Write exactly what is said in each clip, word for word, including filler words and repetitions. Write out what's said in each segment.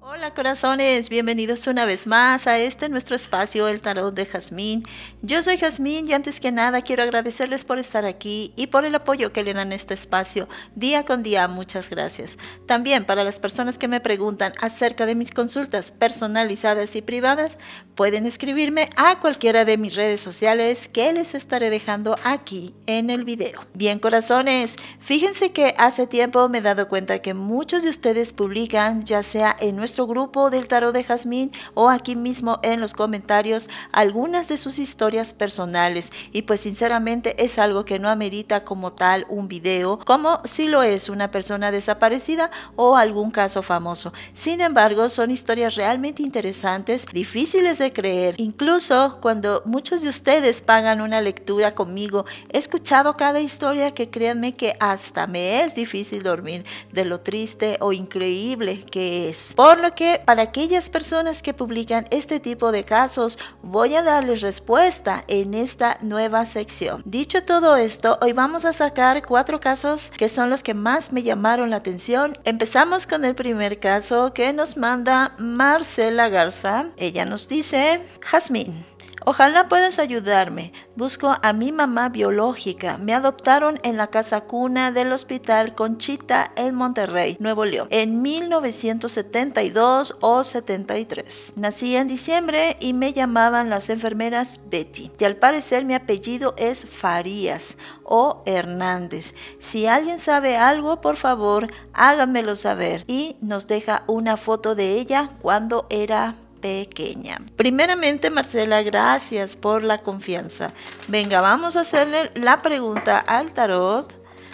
Hola corazones, bienvenidos una vez más a este nuestro espacio, el Tarot de Jazmín. Yo soy Jazmín y antes que nada quiero agradecerles por estar aquí y por el apoyo que le dan a este espacio día con día. Muchas gracias. También para las personas que me preguntan acerca de mis consultas personalizadas y privadas, pueden escribirme a cualquiera de mis redes sociales que les estaré dejando aquí en el video. Bien corazones, fíjense que hace tiempo me he dado cuenta que muchos de ustedes publican, ya sea en nuestro grupo del Tarot de Jazmín o aquí mismo en los comentarios, algunas de sus historias personales, y pues sinceramente es algo que no amerita como tal un video, como si lo es una persona desaparecida o algún caso famoso. Sin embargo, son historias realmente interesantes, difíciles de creer. Incluso cuando muchos de ustedes pagan una lectura conmigo, he escuchado cada historia que créanme que hasta me es difícil dormir de lo triste o increíble que es. Por lo que para aquellas personas que publican este tipo de casos, voy a darles respuesta en esta nueva sección. Dicho todo esto, hoy vamos a sacar cuatro casos que son los que más me llamaron la atención. Empezamos con el primer caso que nos manda Marcela Garza. Ella nos dice: Jazmín, ojalá puedas ayudarme. Busco a mi mamá biológica. Me adoptaron en la casa cuna del Hospital Conchita en Monterrey, Nuevo León, en mil novecientos setenta y dos o setenta y tres. Nací en diciembre y me llamaban las enfermeras Betty. Y al parecer mi apellido es Farías o Hernández. Si alguien sabe algo, por favor, háganmelo saber. Y nos deja una foto de ella cuando era pequeña. Primeramente, Marcela, gracias por la confianza. Venga, vamos a hacerle la pregunta al tarot.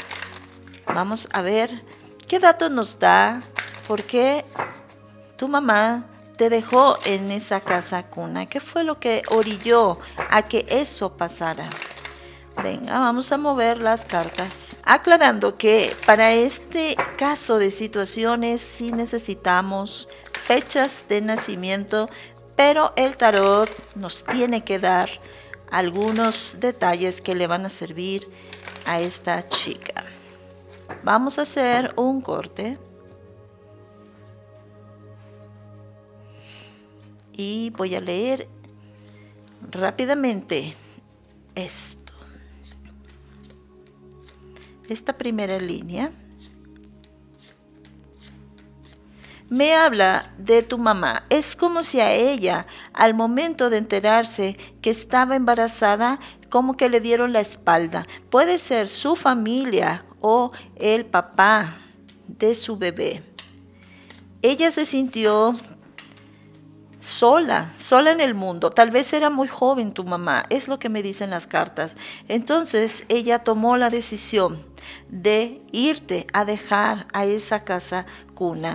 Vamos a ver qué datos nos da, por qué tu mamá te dejó en esa casa cuna. ¿Qué fue lo que orilló a que eso pasara? Venga, vamos a mover las cartas. Aclarando que para este caso de situaciones sí necesitamos fechas de nacimiento, pero el tarot nos tiene que dar algunos detalles que le van a servir a esta chica. Vamos a hacer un corte y voy a leer rápidamente esto. Esta primera línea me habla de tu mamá. Es como si a ella, al momento de enterarse que estaba embarazada, como que le dieron la espalda. Puede ser su familia o el papá de su bebé. Ella se sintió sola, sola en el mundo. Tal vez era muy joven tu mamá, es lo que me dicen las cartas. Entonces ella tomó la decisión de irte a dejar a esa casa cuna.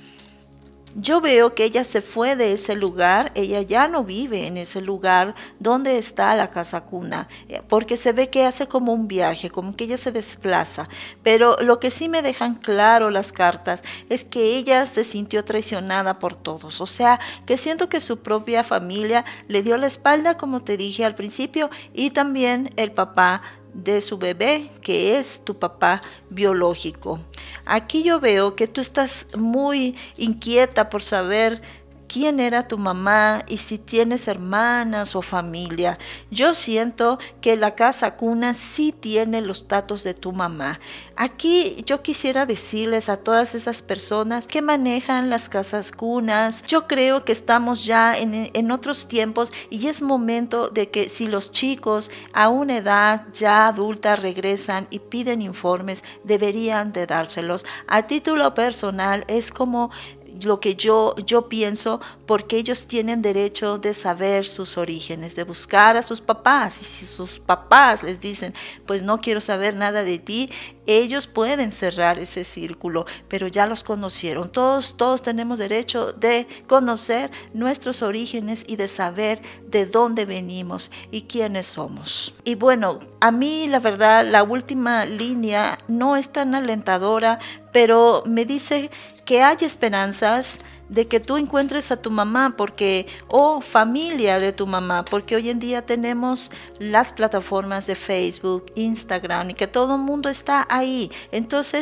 Yo veo que ella se fue de ese lugar, ella ya no vive en ese lugar donde está la casa cuna, porque se ve que hace como un viaje, como que ella se desplaza. Pero lo que sí me dejan claro las cartas es que ella se sintió traicionada por todos. O sea, que siento que su propia familia le dio la espalda, como te dije al principio, y también el papá de su bebé, que es tu papá biológico. Aquí yo veo que tú estás muy inquieta por saber quién era tu mamá y si tienes hermanas o familia. Yo siento que la casa cuna sí tiene los datos de tu mamá. Aquí yo quisiera decirles a todas esas personas que manejan las casas cunas, yo creo que estamos ya en, en otros tiempos y es momento de que si los chicos a una edad ya adulta regresan y piden informes, deberían de dárselos. A título personal es como lo que yo, yo pienso, porque ellos tienen derecho de saber sus orígenes, de buscar a sus papás. Y si sus papás les dicen, pues no quiero saber nada de ti, ellos pueden cerrar ese círculo, pero ya los conocieron. Todos, todos tenemos derecho de conocer nuestros orígenes y de saber de dónde venimos y quiénes somos. Y bueno, a mí la verdad, la última línea no es tan alentadora, pero me dice que hay esperanzas de que tú encuentres a tu mamá, porque o familia de tu mamá, porque hoy en día tenemos las plataformas de Facebook, Instagram, y que todo el mundo está ahí. Entonces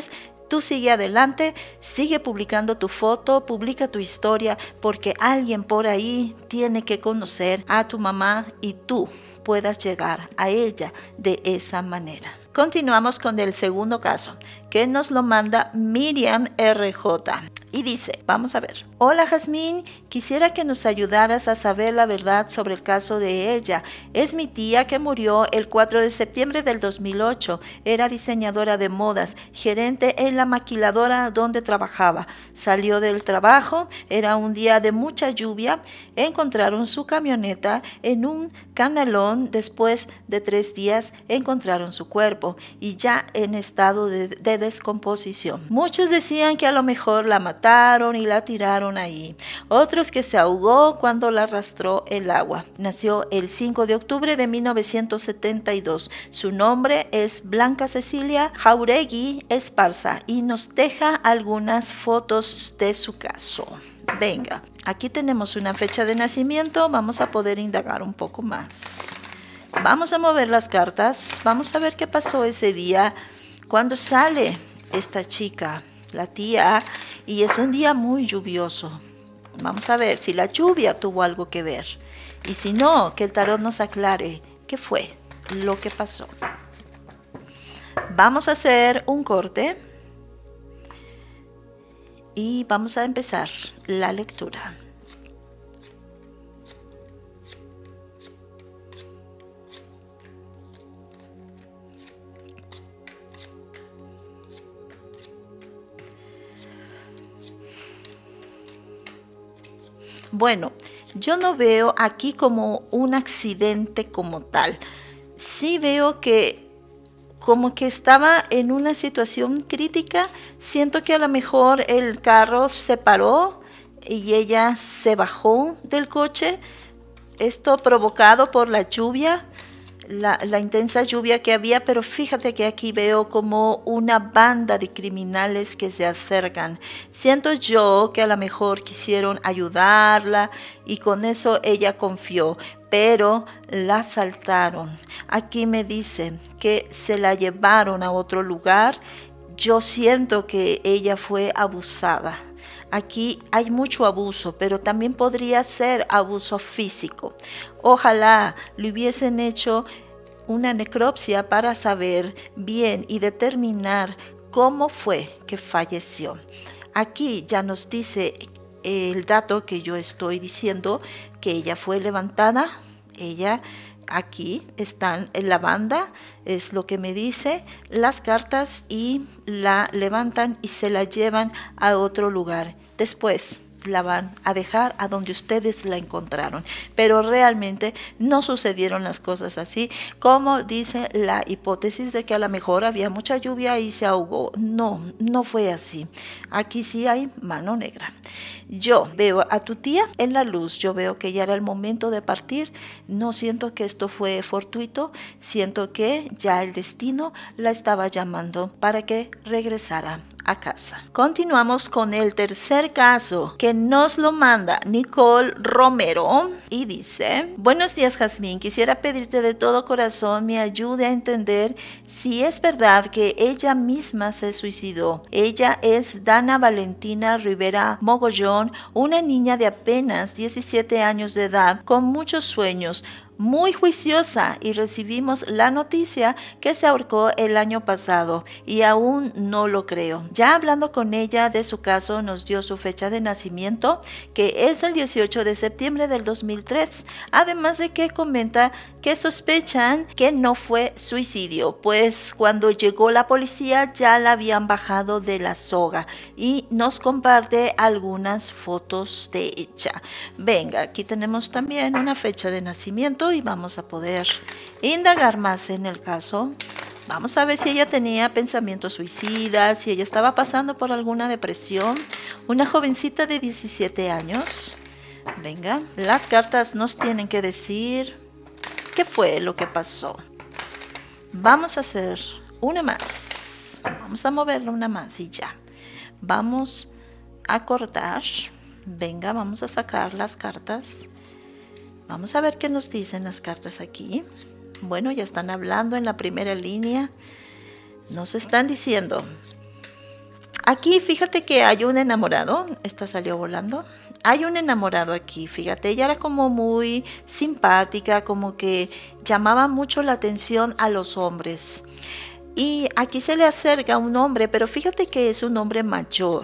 Tú sigue adelante, sigue publicando tu foto, publica tu historia, porque alguien por ahí tiene que conocer a tu mamá y tú puedas llegar a ella de esa manera. Continuamos con el segundo caso, que nos lo manda Miriam R J. Y dice, vamos a ver. Hola Jazmín, quisiera que nos ayudaras a saber la verdad sobre el caso de ella. Es mi tía que murió el cuatro de septiembre del dos mil ocho. Era diseñadora de modas, gerente en la maquiladora donde trabajaba. Salió del trabajo, era un día de mucha lluvia. Encontraron su camioneta en un canalón. Después de tres días encontraron su cuerpo y ya en estado de, de descomposición. Muchos decían que a lo mejor la mataron y la tiraron ahí. Otros que se ahogó cuando la arrastró el agua. Nació el cinco de octubre de mil novecientos setenta y dos. Su nombre es Blanca Cecilia Jauregui Esparza y nos deja algunas fotos de su caso. Venga, aquí tenemos una fecha de nacimiento. Vamos a poder indagar un poco más. Vamos a mover las cartas. Vamos a ver qué pasó ese día cuando sale esta chica, la tía, y es un día muy lluvioso. Vamos a ver si la lluvia tuvo algo que ver. Y si no, que el tarot nos aclare qué fue lo que pasó. Vamos a hacer un corte y vamos a empezar la lectura. Bueno, yo no veo aquí como un accidente como tal. Sí veo que como que estaba en una situación crítica. Siento que a lo mejor el carro se paró y ella se bajó del coche. Esto provocado por la lluvia, la, la intensa lluvia que había, pero fíjate que aquí veo como una banda de criminales que se acercan. Siento yo que a lo mejor quisieron ayudarla y con eso ella confió, pero la asaltaron. Aquí me dicen que se la llevaron a otro lugar. Yo siento que ella fue abusada. Aquí hay mucho abuso, pero también podría ser abuso físico. Ojalá le hubiesen hecho una necropsia para saber bien y determinar cómo fue que falleció. Aquí ya nos dice el dato que yo estoy diciendo, que ella fue levantada. Ella, aquí están en la banda, es lo que me dice las cartas, y la levantan y se la llevan a otro lugar. Después la van a dejar a donde ustedes la encontraron, pero realmente no sucedieron las cosas así como dice la hipótesis de que a lo mejor había mucha lluvia y se ahogó. No, no fue así. Aquí sí hay mano negra. Yo veo a tu tía en la luz, yo veo que ya era el momento de partir. No siento que esto fue fortuito, siento que ya el destino la estaba llamando para que regresara a casa. Continuamos con el tercer caso que nos lo manda Nicole Romero y dice: buenos días Jazmín, quisiera pedirte de todo corazón me ayude a entender si es verdad que ella misma se suicidó. Ella es Dana Valentina Rivera Mogollón, una niña de apenas diecisiete años de edad con muchos sueños, muy juiciosa, y recibimos la noticia que se ahorcó el año pasado y aún no lo creo. Ya hablando con ella de su caso, nos dio su fecha de nacimiento, que es el dieciocho de septiembre del dos mil tres, además de que comenta que sospechan que no fue suicidio, pues cuando llegó la policía ya la habían bajado de la soga, y nos comparte algunas fotos de ella. Venga, aquí tenemos también una fecha de nacimiento y vamos a poder indagar más en el caso. Vamos a ver si ella tenía pensamientos suicidas, si ella estaba pasando por alguna depresión. Una jovencita de diecisiete años. Venga, las cartas nos tienen que decir qué fue lo que pasó. Vamos a hacer una más. Vamos a moverla una más y ya. Vamos a cortar. Venga, vamos a sacar las cartas. Vamos a ver qué nos dicen las cartas aquí. Bueno, ya están hablando en la primera línea. Nos están diciendo Aquí fíjate que hay un enamorado, esta salió volando. Hay un enamorado aquí, fíjate, ella era como muy simpática, como que llamaba mucho la atención a los hombres. Y aquí se le acerca un hombre, pero fíjate que es un hombre mayor.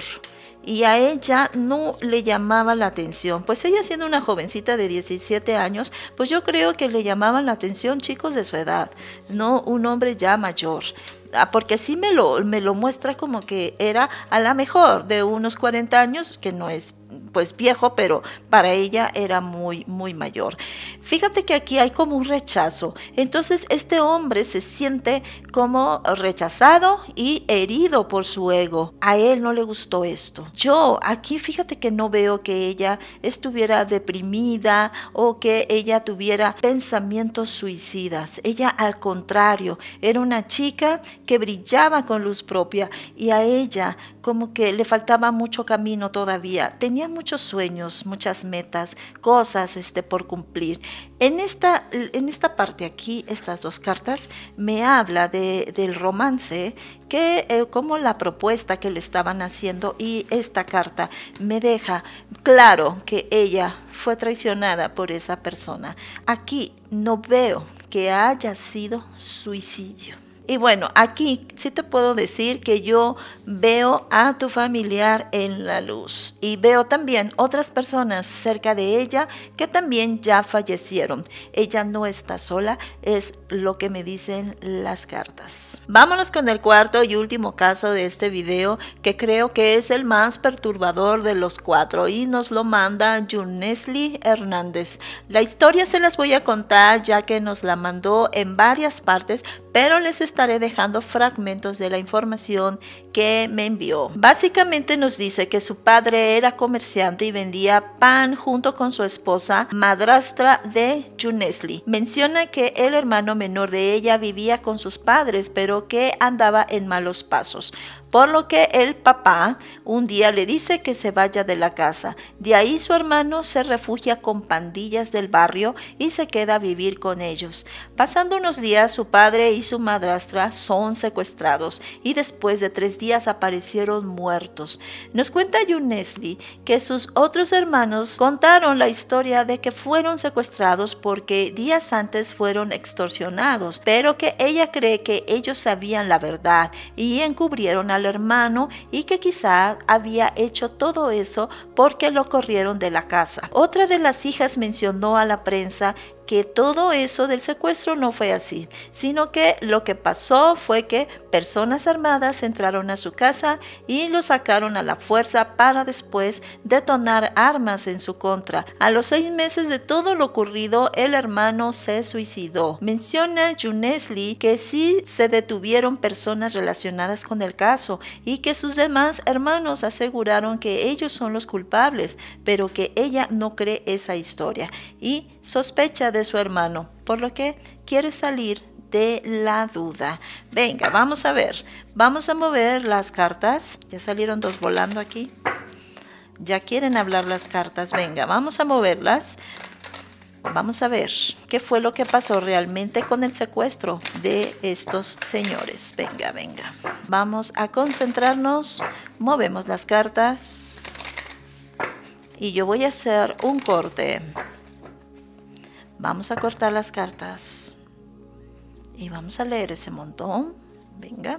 Y a ella no le llamaba la atención, pues ella siendo una jovencita de diecisiete años, pues yo creo que le llamaban la atención chicos de su edad, no un hombre ya mayor. Porque sí me lo, me lo muestra como que era a la mejor de unos cuarenta años, que no es pues viejo, pero para ella era muy, muy mayor. Fíjate que aquí hay como un rechazo. Entonces este hombre se siente como rechazado y herido por su ego. A él no le gustó esto. Yo aquí fíjate que no veo que ella estuviera deprimida o que ella tuviera pensamientos suicidas. Ella al contrario, era una chica que brillaba con luz propia y a ella como que le faltaba mucho camino todavía. Tenía muchos sueños, muchas metas, cosas este, por cumplir. En esta, en esta parte aquí, estas dos cartas, me habla de, del romance, que eh, como la propuesta que le estaban haciendo, y esta carta me deja claro que ella fue traicionada por esa persona. Aquí no veo que haya sido suicidio. Y bueno, aquí sí te puedo decir que yo veo a tu familiar en la luz y veo también otras personas cerca de ella que también ya fallecieron. Ella no está sola, es lo que me dicen las cartas. Vámonos con el cuarto y último caso de este video, que creo que es el más perturbador de los cuatro, y nos lo manda Yunesli Hernández. La historia se las voy a contar ya que nos la mandó en varias partes, pero les estaré dejando fragmentos de la información que me envió. Básicamente nos dice que su padre era comerciante y vendía pan junto con su esposa, madrastra de Yunesli. Menciona que el hermano menor de ella vivía con sus padres, pero que andaba en malos pasos, por lo que el papá un día le dice que se vaya de la casa. De ahí su hermano se refugia con pandillas del barrio y se queda a vivir con ellos. Pasando unos días, su padre y su madrastra son secuestrados y después de tres días aparecieron muertos. Nos cuenta Yunesli que sus otros hermanos contaron la historia de que fueron secuestrados porque días antes fueron extorsionados, pero que ella cree que ellos sabían la verdad y encubrieron al hermano, y que quizá había hecho todo eso porque lo corrieron de la casa. Otra de las hijas mencionó a la prensa que todo eso del secuestro no fue así, sino que lo que pasó fue que personas armadas entraron a su casa y lo sacaron a la fuerza para después detonar armas en su contra. A los seis meses de todo lo ocurrido, el hermano se suicidó. Menciona Yunesli que sí se detuvieron personas relacionadas con el caso y que sus demás hermanos aseguraron que ellos son los culpables, pero que ella no cree esa historia y sospecha de su hermano, por lo que quiere salir de la duda. Venga, vamos a ver, vamos a mover las cartas. Ya salieron dos volando aquí, ya quieren hablar las cartas. Venga, vamos a moverlas. Vamos a ver qué fue lo que pasó realmente con el secuestro de estos señores. Venga, venga, vamos a concentrarnos. Movemos las cartas y yo voy a hacer un corte. Vamos a cortar las cartas y vamos a leer ese montón. Venga.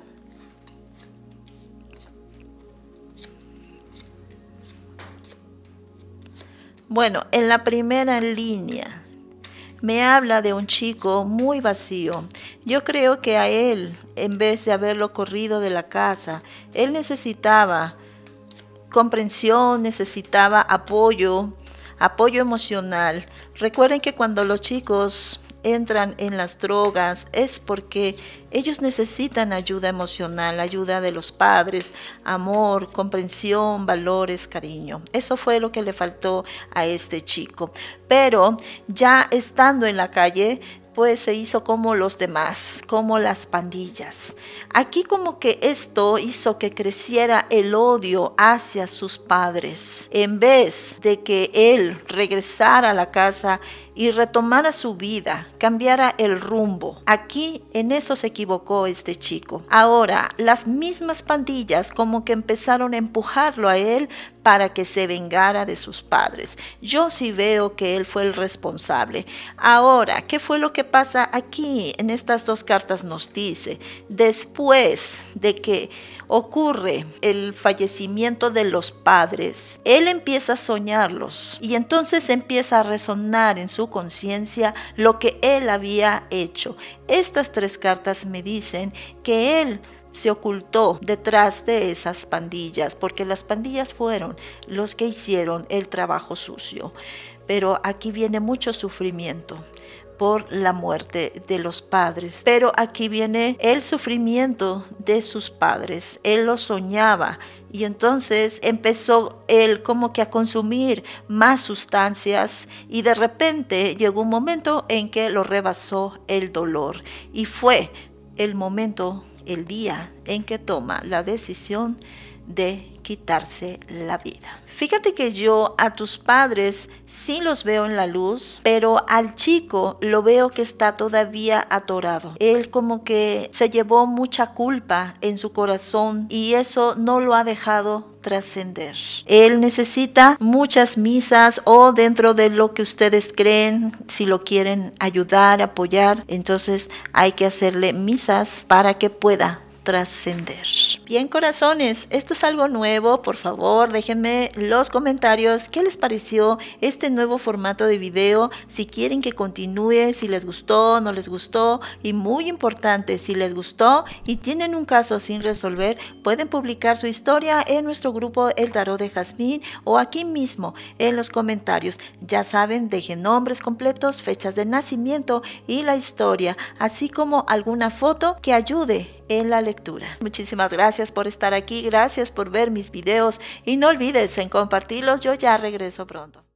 Bueno, en la primera línea me habla de un chico muy vacío. Yo creo que a él, en vez de haberlo corrido de la casa, él necesitaba comprensión, necesitaba apoyo, apoyo emocional. Recuerden que cuando los chicos entran en las drogas es porque ellos necesitan ayuda emocional, ayuda de los padres, amor, comprensión, valores, cariño. Eso fue lo que le faltó a este chico. Pero ya estando en la calle, pues se hizo como los demás, como las pandillas. Aquí como que esto hizo que creciera el odio hacia sus padres. En vez de que él regresara a la casa y retomara su vida, cambiara el rumbo. Aquí en eso se equivocó este chico. Ahora, las mismas pandillas como que empezaron a empujarlo a él para que se vengara de sus padres. Yo sí veo que él fue el responsable. Ahora, ¿qué fue lo que pasa aquí? En estas dos cartas nos dice, después de que ocurre el fallecimiento de los padres, él empieza a soñarlos y entonces empieza a resonar en su conciencia lo que él había hecho. Estas tres cartas me dicen que él se ocultó detrás de esas pandillas, porque las pandillas fueron los que hicieron el trabajo sucio. Pero aquí viene mucho sufrimiento por la muerte de los padres. Pero aquí viene el sufrimiento de sus padres. Él lo soñaba y entonces empezó él como que a consumir más sustancias y de repente llegó un momento en que lo rebasó el dolor y fue el momento, el día en que toma la decisión de quitarse la vida. Fíjate que yo a tus padres sí los veo en la luz, pero al chico lo veo que está todavía atorado. Él como que se llevó mucha culpa en su corazón y eso no lo ha dejado trascender. Él necesita muchas misas o dentro de lo que ustedes creen, si lo quieren ayudar, apoyar, entonces hay que hacerle misas para que pueda trascender. Bien, corazones, esto es algo nuevo. Por favor, déjenme los comentarios qué les pareció este nuevo formato de video, si quieren que continúe, si les gustó, no les gustó, y muy importante, si les gustó y tienen un caso sin resolver, pueden publicar su historia en nuestro grupo El Tarot de Jazmín o aquí mismo en los comentarios. Ya saben, dejen nombres completos, fechas de nacimiento y la historia, así como alguna foto que ayude en la lectura. Muchísimas gracias por estar aquí, gracias por ver mis videos y no olvides en compartirlos. Yo ya regreso pronto.